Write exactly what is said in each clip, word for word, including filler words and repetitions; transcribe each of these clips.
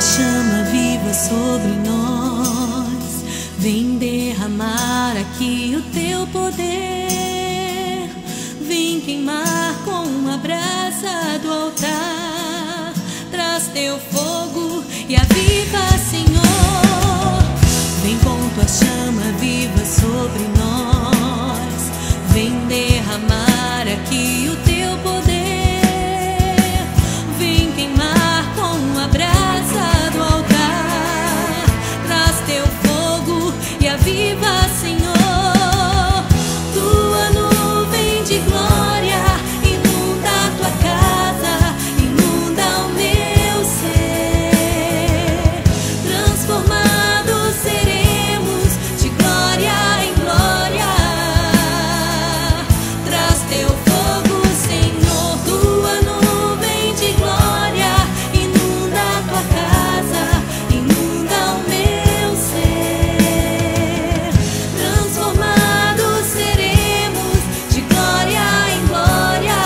chama viva sobre nós, vem derramar aqui o teu poder, vem queimar com a brasa do altar, traz teu fogo e aviva, Senhor, vem com tua chama viva sobre nós, vem derramar aqui o teu poder, vem queimar com a brasa do altar, traz teu fogo e aviva, Senhor. Tua nuvem de glória inunda a tua casa, inunda o meu ser. Transformados seremos de glória em glória. Traz teu fogo, Senhor. Tua nuvem de glória inunda a tua casa, inunda o meu ser. Transformados seremos de glória em glória.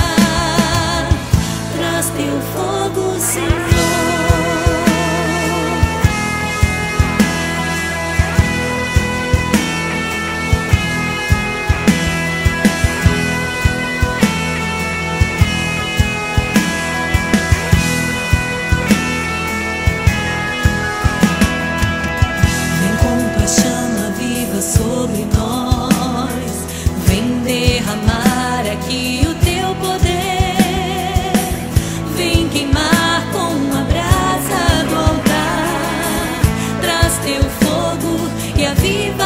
Traz teu fogo, Senhor. Vem com tua chama viva sobre nós, vem derramar aqui o teu poder, vem queimar com a brasa do altar, traz teu fogo e aviva,